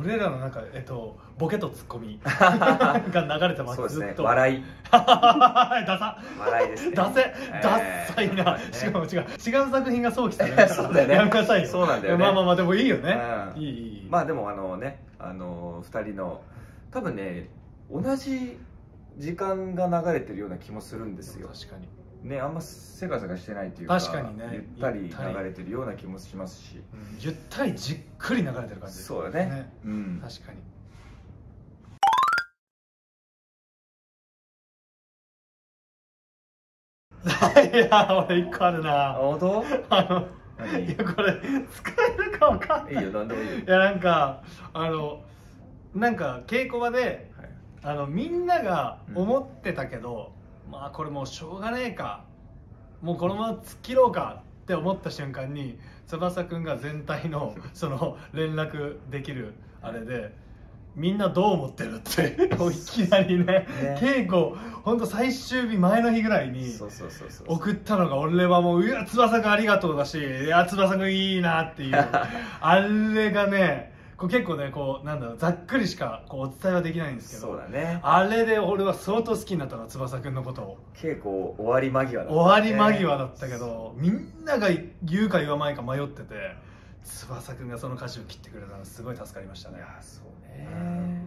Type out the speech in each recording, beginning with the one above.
俺らのなんかボケとツッコミが流れてます。 そうですね、 ずっと笑いダサ笑いですね。 ダサいな。しかも違う作品が想起されるからそうだよね、 やめなさいよ。 そうなんだよね。 まあでもいいよね。いい。 まあでも2人の多分ね、同じ時間が流れてるような気もするんですよ。 確かにね、あんませかせかしてないというか、 確かにね、 ゆったり流れてるような気もしますし、 ゆったりじっくり流れてる感じ。 そうだね。 確かに。いや、俺一個あるな。 本当？ いや、これ使えるかわかんない。 いいよ、なんでもいいよ。 いや、なんか稽古場で、みんなが思ってたけど、まあこれもうしょうがねえか、もうこのまま突っ切ろうかって思った瞬間に翼くんが全体のその連絡できるあれで、みんなどう思ってるっていきなりね、稽古ほんと最終日前の日ぐらいに送ったのが、俺はもう「うわ翼くんありがとう」だし「いや翼くんいいな」っていうあれがね、結構ね、なんだろう、ざっくりしかお伝えはできないんですけど、 そうだね、 あれで俺は相当好きになったの、翼くんのことを。 稽古終わり間際だった、ね、 終わり間際だったけど、みんなが言うか言わないか迷ってて、翼くんがその舵を切ってくれたのすごい助かりましたね。 いや、そうね、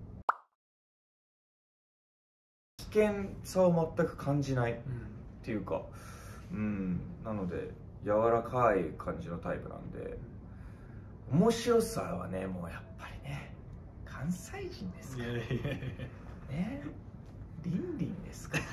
危険さを全く感じないっていうか、なので柔らかい感じのタイプなんで、面白さはね、もうやっぱりね、関西人ですからね、リンリンですから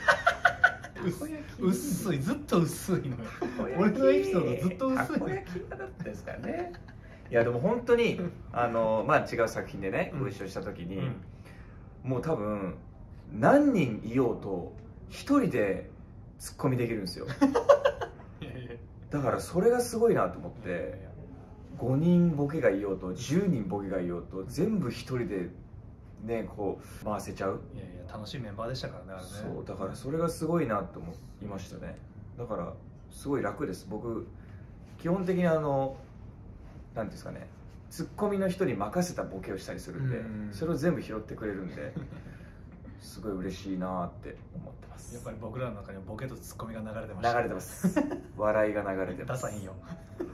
薄い、ずっと薄いのよ。俺のエピソードずっと薄い。 たこ焼きだったですからね。いやでも本当にまあ違う作品でねご一緒した時に、もう多分何人いようと一人でツッコミできるんですよ。だからそれがすごいなと思って、5人ボケがいようと10人ボケがいようと全部一人でね回せちゃう。 いやいや、楽しいメンバーでしたからね、あれね。 そうだから、それがすごいなと思いましたね。だからすごい楽です。僕基本的になんていうんですかね、ツッコミの人に任せたボケをしたりするんで、それを全部拾ってくれるんですごい嬉しいなって思ってます。 やっぱり僕らの中にはボケとツッコミが流れてました。 流れてます。笑いが流れてます。 ダサいんよ。